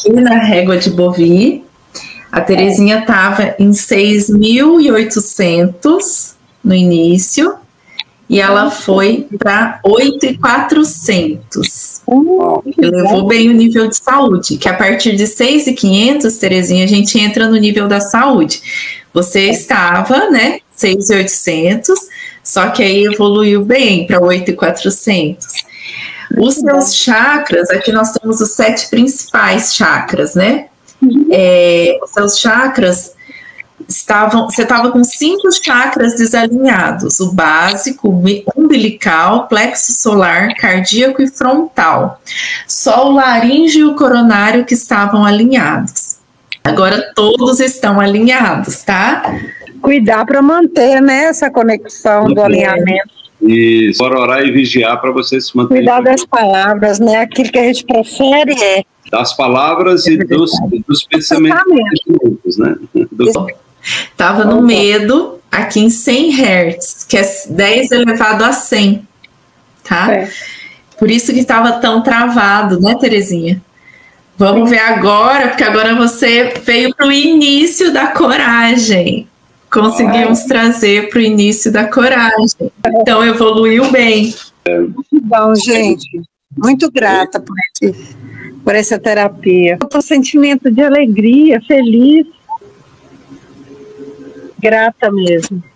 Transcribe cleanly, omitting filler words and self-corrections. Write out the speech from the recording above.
aqui na régua de Bovie. A Terezinha estava em 6.800 no início e ela foi para 8.400. Elevou bem o nível de saúde, que a partir de 6.500, Terezinha, a gente entra no nível da saúde. Você estava, né, 6.800, só que aí evoluiu bem para 8.400. Os seus chakras, aqui nós temos os 7 principais chakras, né? Os seus chakras você estava com 5 chakras desalinhados: o básico, o umbilical, plexo solar, cardíaco e frontal. Só o laríngeo e o coronário que estavam alinhados. Agora todos estão alinhados, tá? Cuidar para manter, né, essa conexão do alinhamento. Isso, orar e vigiar para você se manter. Cuidar das palavras, né? Aquilo que a gente prefere das palavras e dos pensamentos, né? Estava no medo aqui em 100 Hz, que é 10 elevado a 100, tá? Por isso que estava tão travado, né, Terezinha? Vamos ver agora, porque agora você veio para o início da coragem. Conseguimos trazer para o início da coragem. Então, evoluiu bem. Muito bom, gente. Muito grata por essa terapia. Eu tô com sentimento de alegria, feliz. Grata mesmo.